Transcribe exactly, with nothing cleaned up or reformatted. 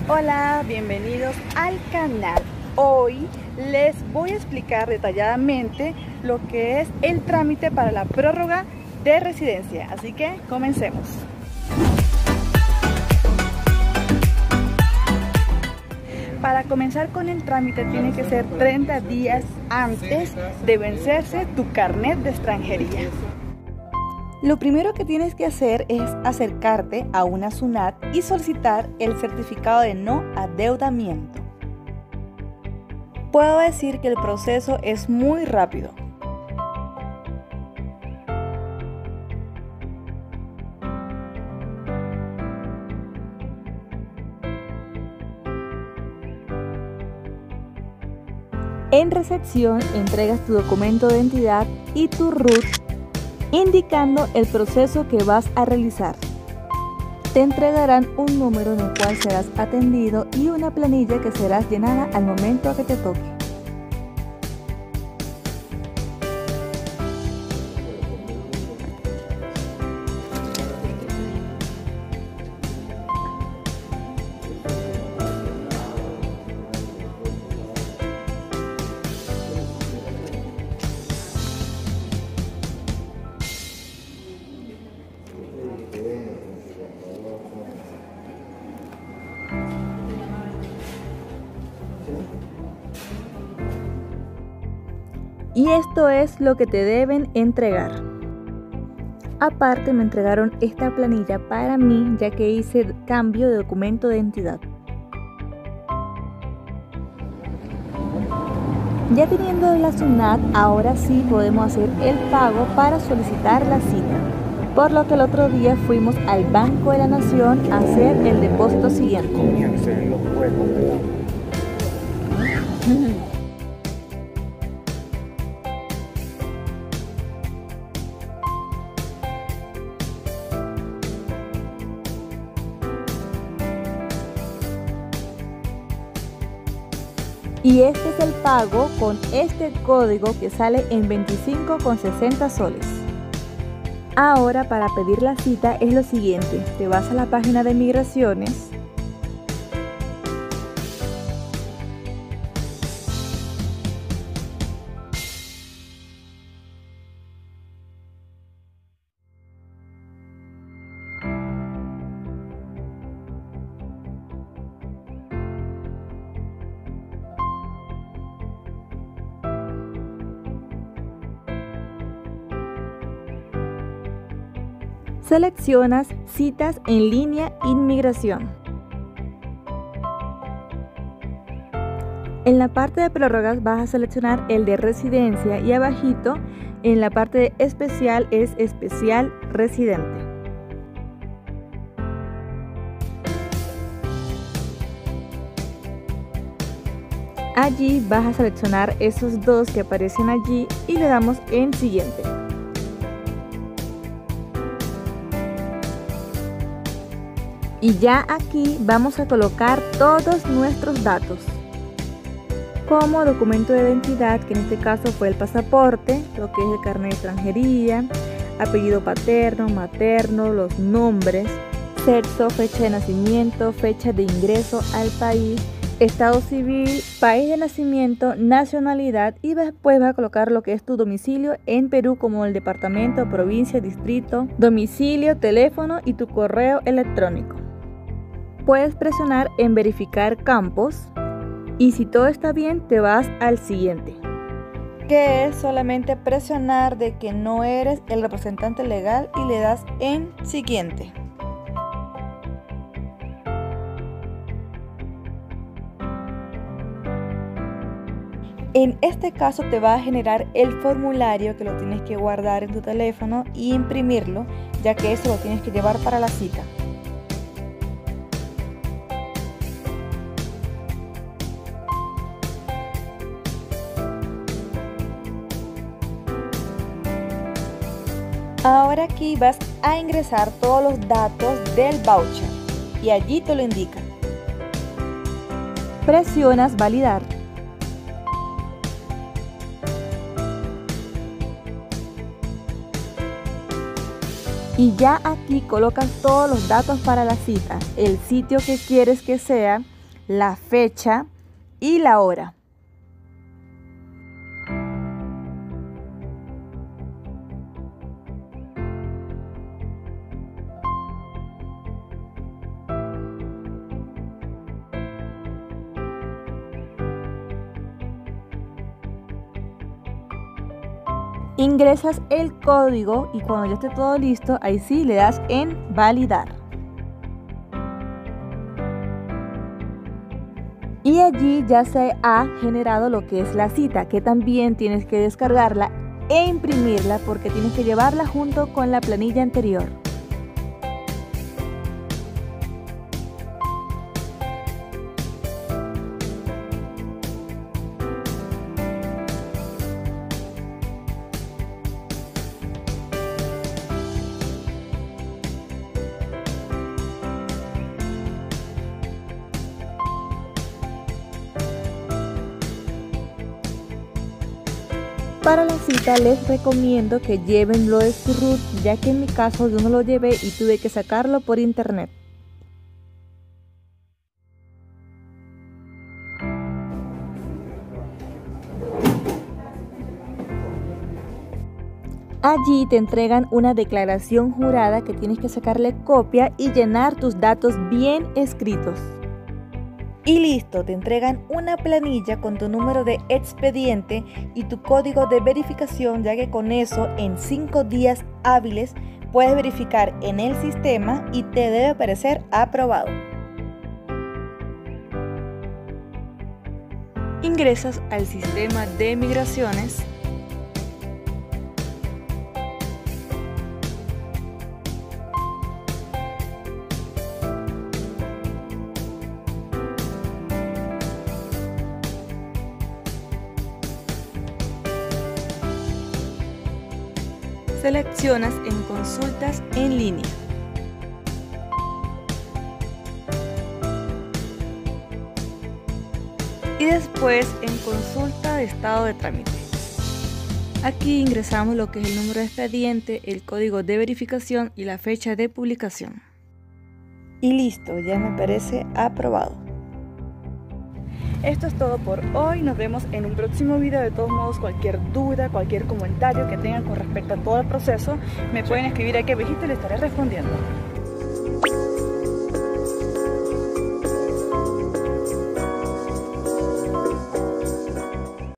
Hola, bienvenidos al canal. Hoy les voy a explicar detalladamente lo que es el trámite para la prórroga de residencia, así que comencemos. Para comenzar con el trámite tiene que ser treinta días antes de vencerse tu carnet de extranjería. Lo primero que tienes que hacer es acercarte a una SUNAT y solicitar el certificado de no adeudamiento. Puedo decir que el proceso es muy rápido. En recepción entregas tu documento de identidad y tu R U T, indicando el proceso que vas a realizar. Te entregarán un número en el cual serás atendido y una planilla que serás llenada al momento que te toque. Y esto es lo que te deben entregar. Aparte me entregaron esta planilla para mí, ya que hice cambio de documento de identidad. Ya teniendo la SUNAT, ahora sí podemos hacer el pago para solicitar la cita. Por lo que el otro día fuimos al Banco de la Nación a hacer el depósito siguiente. Y este es el pago con este código que sale en veinticinco con sesenta soles. Ahora para pedir la cita es lo siguiente, te vas a la página de migraciones, seleccionas citas en línea inmigración. En la parte de prórrogas vas a seleccionar el de residencia y abajito en la parte de especial es especial residente. Allí vas a seleccionar esos dos que aparecen allí y le damos en siguiente. Y ya aquí vamos a colocar todos nuestros datos, como documento de identidad, que en este caso fue el pasaporte, lo que es el carnet de extranjería, apellido paterno, materno, los nombres, sexo, fecha de nacimiento, fecha de ingreso al país, estado civil, país de nacimiento, nacionalidad, y después vas a colocar lo que es tu domicilio en Perú, como el departamento, provincia, distrito, domicilio, teléfono y tu correo electrónico. Puedes presionar en verificar campos y si todo está bien te vas al siguiente, que es solamente presionar de que no eres el representante legal y le das en siguiente. En este caso te va a generar el formulario que lo tienes que guardar en tu teléfono y imprimirlo, ya que eso lo tienes que llevar para la cita. Ahora aquí vas a ingresar todos los datos del voucher y allí te lo indica. Presionas validar. Y ya aquí colocas todos los datos para la cita, el sitio que quieres que sea, la fecha y la hora. Ingresas el código y cuando ya esté todo listo, ahí sí le das en validar. Y allí ya se ha generado lo que es la cita, que también tienes que descargarla e imprimirla porque tienes que llevarla junto con la planilla anterior. Para la cita les recomiendo que lleven Blood Root, ya que en mi caso yo no lo llevé y tuve que sacarlo por internet. Allí te entregan una declaración jurada que tienes que sacarle copia y llenar tus datos bien escritos. Y listo, te entregan una planilla con tu número de expediente y tu código de verificación, ya que con eso en cinco días hábiles puedes verificar en el sistema y te debe aparecer aprobado. Ingresas al sistema de migraciones. Seleccionas en consultas en línea. Y después en consulta de estado de trámite. Aquí ingresamos lo que es el número de expediente, el código de verificación y la fecha de publicación. Y listo, ya me parece aprobado. Esto es todo por hoy, nos vemos en un próximo video. De todos modos, cualquier duda, cualquier comentario que tengan con respecto a todo el proceso, me pueden escribir aquí abajito y les estaré respondiendo.